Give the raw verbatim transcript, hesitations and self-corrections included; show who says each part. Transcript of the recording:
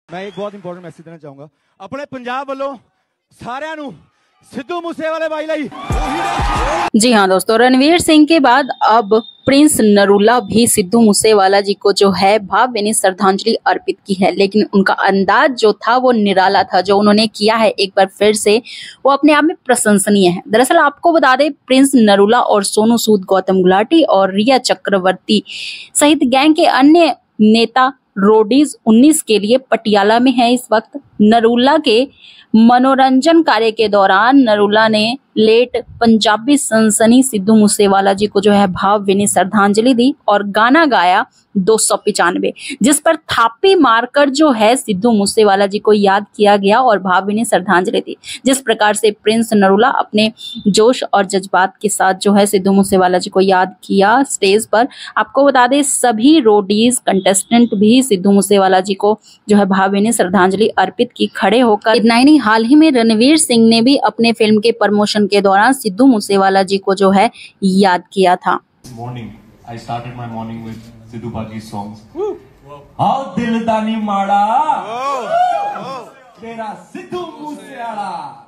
Speaker 1: मैं एक बहुत इंपॉर्टेंट मैसेज देना चाहूंगा अपने पंजाब वालों सारिਆਂ ਨੂੰ सिद्धू मूसेवाले भाई लाई।
Speaker 2: जी हाँ दोस्तों, रणवीर सिंह के बाद अब प्रिंस नरूला भी सिद्धू मूसेवाला जी को जो है भावभीनी श्रद्धांजलि अर्पित की है। लेकिन उनका अंदाज जो था वो निराला था, जो उन्होंने किया है एक बार फिर से वो अपने आप में प्रशंसनीय है। दरअसल आपको बता दें, प्रिंस नरूला और सोनू सूद, गौतम गुलाटी और रिया चक्रवर्ती सहित गैंग के अन्य नेता रोडीज उन्नीस के लिए पटियाला में है इस वक्त। नरूला के मनोरंजन कार्य के दौरान नरूला ने लेट पंजाबी सनसनी सिद्धू मूसेवाला जी को जो है भावभीनी श्रद्धांजलि दी और गाना गाया दो सौ पिचानवे, जिस पर थापी मारकर जो है सिद्धू मूसेवाला जी को याद किया गया और भावभीनी श्रद्धांजलि दी। जिस प्रकार से प्रिंस नरूला अपने जोश और जज्बात के साथ जो है सिद्धू मूसेवाला जी को याद किया स्टेज पर। आपको बता दें, सभी रोडीज कंटेस्टेंट भी सिद्धू मूसेवाला जी को जो है भावभीनी श्रद्धांजलि अर्पित की खड़े होकर। इतना ही नहीं, हाल ही में रणवीर सिंह ने भी अपने फिल्म के प्रमोशन के दौरान सिद्धू मूसेवाला जी को जो है याद किया था।
Speaker 3: Morning, I started my morning with Sidhu Baji's songs. आओ दिल दा नी माड़ा तेरा सिद्धू मूसेवाला।